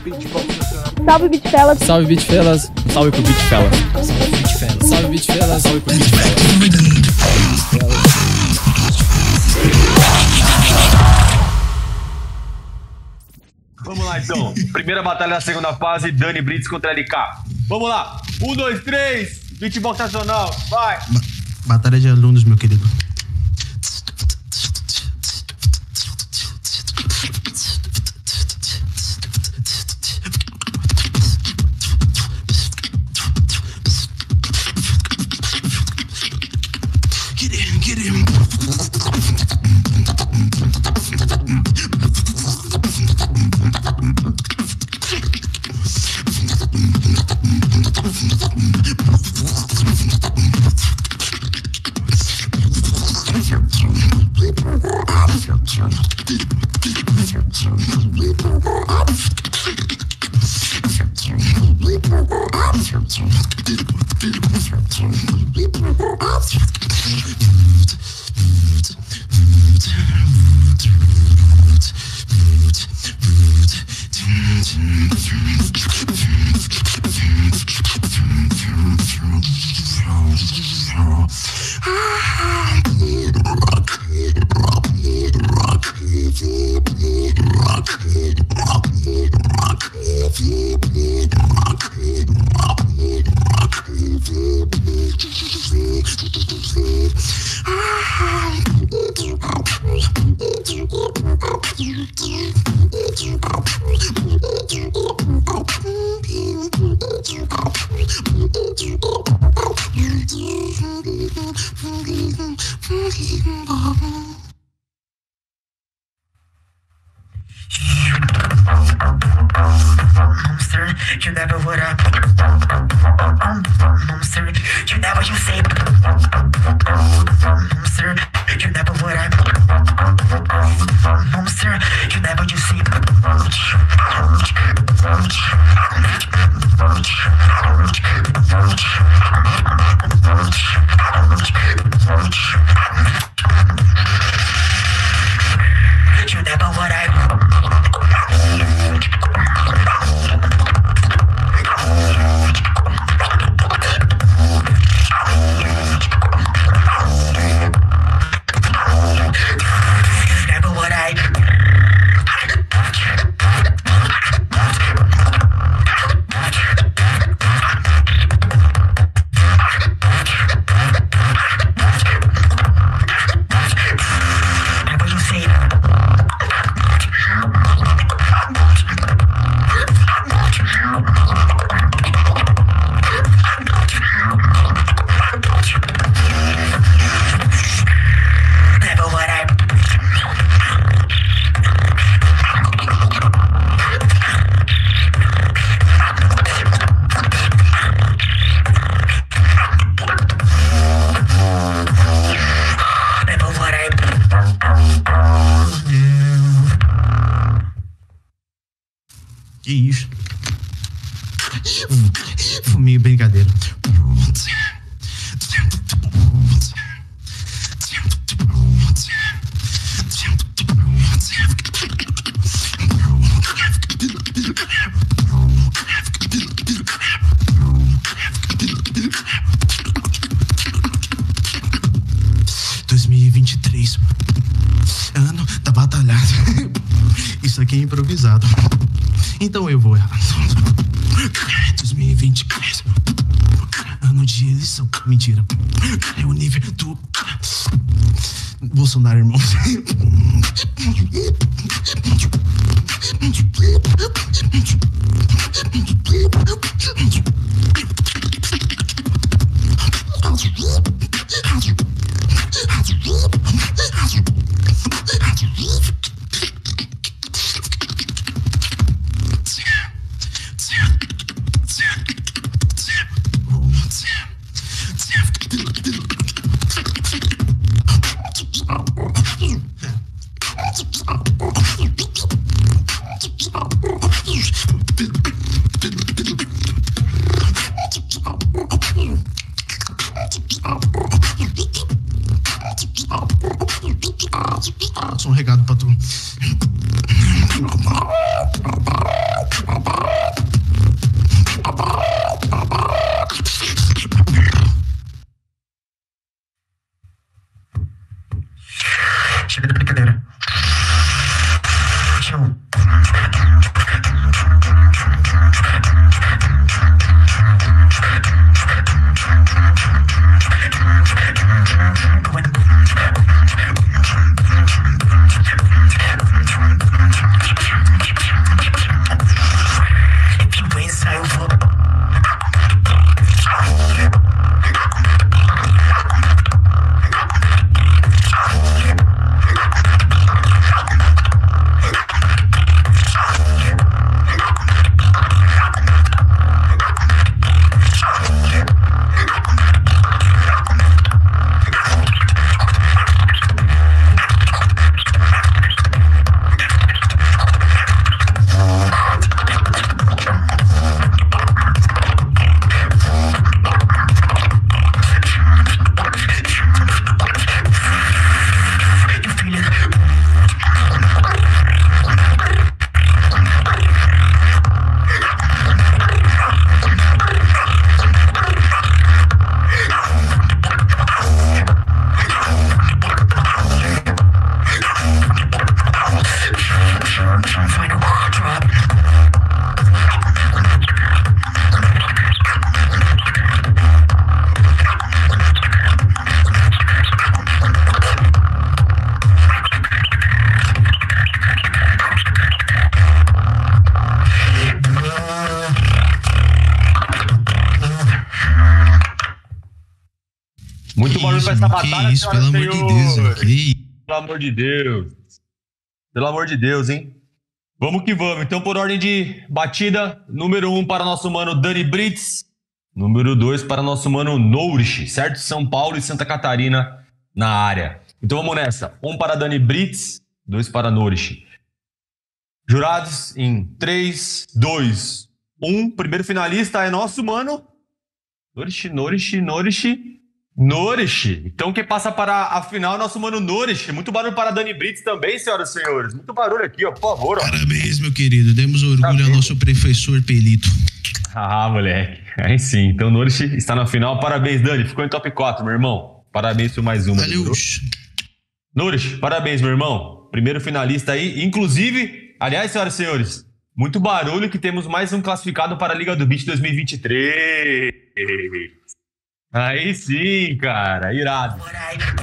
Beatboxnacional. Salve BeatFellas. Salve BeatFellas. Salve pro BeatFellas. Salve BeatFellas. Salve BeatFellas. Salve pro BeatFellas. Vamos lá então. Primeira batalha da segunda fase, Dani Brits contra LK. Vamos lá. 1, 2, 3. Beatboxnacional. Vai. Batalha de alunos, meu querido. Get him. Monster, you never would have. Monster, you never you say. Monster, you never would have. Monster, you never you see. You never would have. Que isso? Meio brincadeira. Ano da batalhada. Isso aqui é improvisado. Então eu vou errar. 2023. Ano de eleição. Mentira. É o nível do Bolsonaro, irmão. Muito barulho pra essa batalha, que isso, pelo amor de Deus, mano. Pelo amor de Deus. Pelo amor de Deus, hein? Vamos que vamos. Então, por ordem de batida, número 1 para nosso mano Dani Brits. Número 2 para nosso mano Nourish, certo? São Paulo e Santa Catarina na área. Então vamos nessa. 1 para Dani Brits, 2 para Nourish. Jurados em 3, 2, 1. Primeiro finalista é nosso mano Nourish. Então quem passa para a final é nosso mano Nourish. Muito barulho para Dani Brits também, senhoras e senhores. Muito barulho aqui, ó, por favor. Ó. Parabéns, meu querido. Demos orgulho ao nosso professor Pelito. Ah, moleque. Aí sim. Então Nourish está na final. Parabéns, Dani. Ficou em top 4, meu irmão. Parabéns por mais uma. Valeu. Nourish, parabéns, meu irmão. Primeiro finalista aí. Inclusive, aliás, senhoras e senhores, muito barulho que temos mais um classificado para a Liga do Beat 2023. Aí sim, cara. Irado.